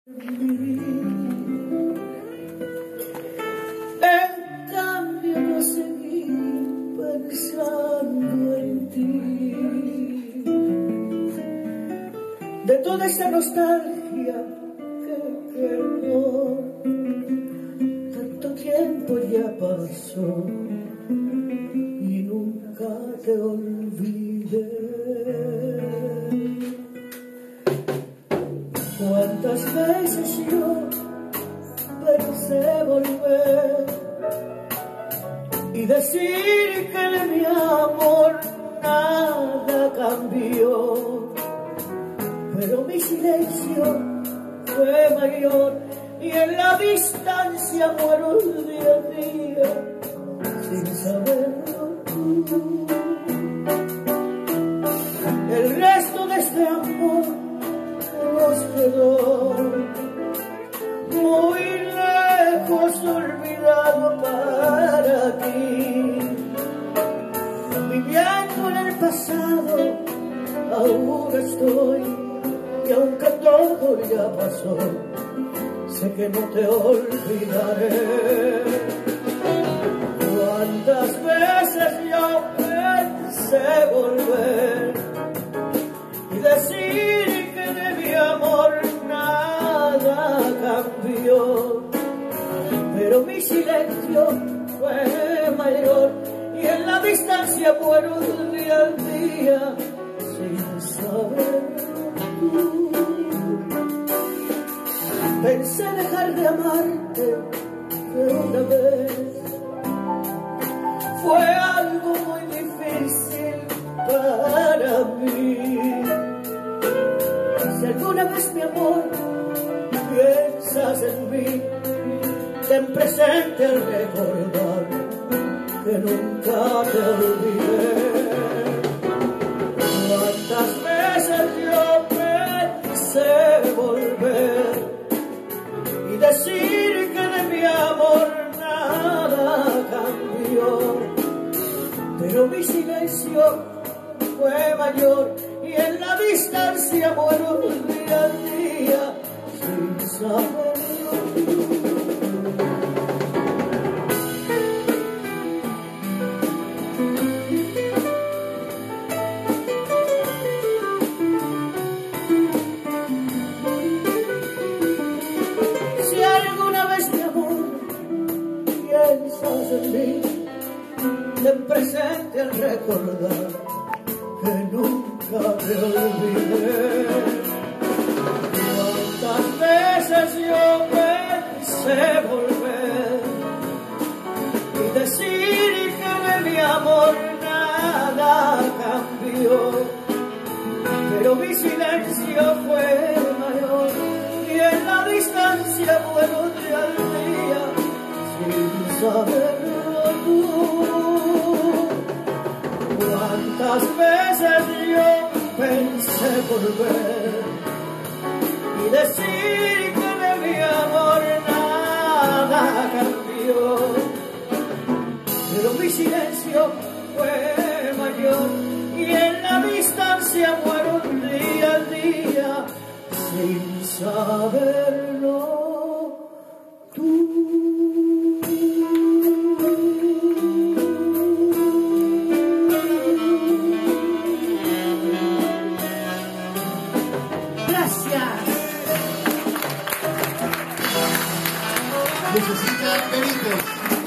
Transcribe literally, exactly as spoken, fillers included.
En cambio no seguí pensando en ti. De toda esa nostalgia que quedó, tanto tiempo ya pasó y nunca te olvidé. Cuántas veces yo pensé volver y decir que de mi amor nada cambió, pero mi silencio fue mayor y en la distancia muero día a día sin saberlo tú. El resto de este amor nos quedó muy lejos, olvidado para ti. Viviendo en el pasado, aún estoy, y aunque todo ya pasó, sé que no te olvidaré. Cuántas veces yo pensé volver y decir que de mi amor nada cambió, pero mi silencio fue mayor y en la distancia muero día a día sin saberlo tú. Pensé dejar de amarte, pero una vez fue algo muy difícil para mí. Si alguna vez, mi amor, piensas en mí, ten presente al recordar que nunca te olvidé. Cuántas veces yo pensé volver y decir que de mi amor nada cambió, pero mi silencio fue mayor y en la distancia muero día a día sin saberlo tú. Si alguna vez, mi amor, piensas en mí, ten presente al recordar que nunca te olvidé. Cuántas veces yo pensé volver y decir que de mi amor nada cambió, pero mi silencio fue mayor y en la distancia muero día al día sin saberlo tú. Cuántas veces yo pensé volver y decir que de mi amor nada cambió, pero mi silencio fue mayor y en la distancia muero día a día sin saberlo tú. Gracias. Necesita Benítez.